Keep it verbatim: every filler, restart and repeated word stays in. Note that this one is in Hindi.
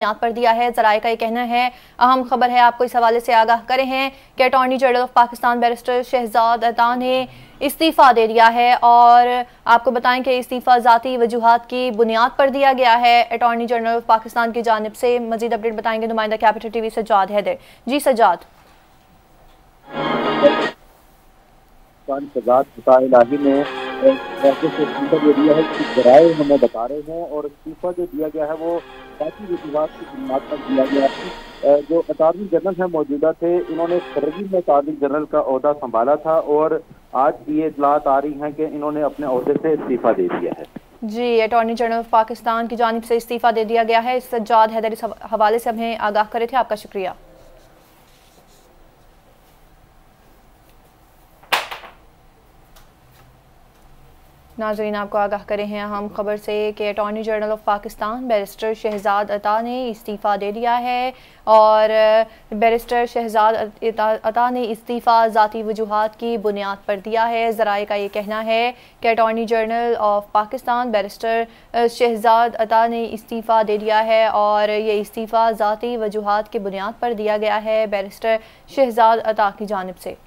पर दिया है। जराए का ये कहना है, अहम खबर है, आपको इस हवाले से आगाह करे हैं कि attorney general of Pakistan barrister Shahzad Ata ने इस्तीफ़ा दे दिया है और आपको बताएं कि इस्तीफ़ा ज़ाती वजूहात की बुनियाद पर दिया गया है अटॉर्नी जनरल ऑफ पाकिस्तान की जानिब से। मजीद अपडेट बताएंगे नुमाइंदा कैपिटल टीवी सज्जाद हैदर। जी सज्जाद। सज्जाद अता इलाही ने इस्तीफा दे दिया है, जराए हमें बता रहे हैं, और इस्तीफा जो दिया गया है वो बाकी विभाग की बुनियाद पर दिया गया है। जो अटॉर्नी जनरल है मौजूदा थे, इन्होंने फरवरी में अटॉर्नी जनरल का ओहदा संभाला था और आज ये इतलात आ रही हैं कि इन्होंने अपने ओहदे से इस्तीफा दे दिया है। जी, अटॉर्नी जनरल ऑफ पाकिस्तान की जानिब से इस्तीफा दे दिया गया है। सज्जाद हैदर इस हवाले से हमें आगाह करे थे, आपका शुक्रिया। नाज़रीन, आपको आगाह करें हैं अहम खबर से कि attorney general of Pakistan barrister Shahzad Ata ने इस्तीफ़ा दे दिया है और बैरिस्टर शहजाद अता ने इस्तीफ़ा ज़ाती वजूहात की बुनियाद पर दिया है। ज़राए का ये कहना है कि attorney general of Pakistan barrister Shahzad Ata ने इस्तीफ़ा दे दिया है और ये इस्तीफ़ा ज़ाती वजूहात की बुनियाद पर दिया गया है बैरिस्टर शहजाद अता की जानिब से।